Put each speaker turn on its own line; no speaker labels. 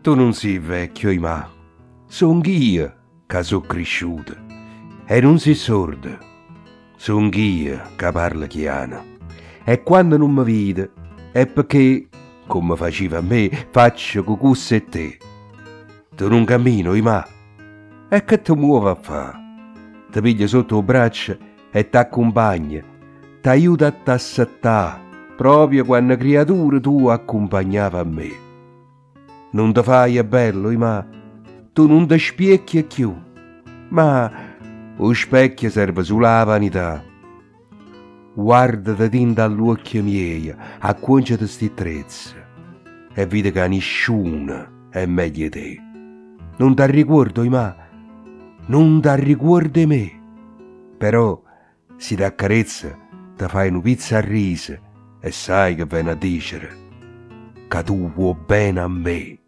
Tu non sei vecchio, ma son io che so cresciuto e non sei sordo. Son io che parla chiano e quando non mi vede è perché, come faceva a me, faccio cucusse e te. Tu non cammino, ma e che ti muovi a fa? Ti piglia sotto il braccio e ti accompagna, ti aiuta a t'assettare, proprio quando creatura tu accompagnava a me. Non ti fai bello, ma tu non ti specchi più, ma lo specchio serve sulla vanità. Guardati tinta all'occhio miei, acconciati sti trezze e vedi che nessuno è meglio di te. Non ti ricordo, ma non ti ricordi me. Però, se ti accarezza, ti fai una pizza a riso e sai che viene a dire che tu vuoi bene a me.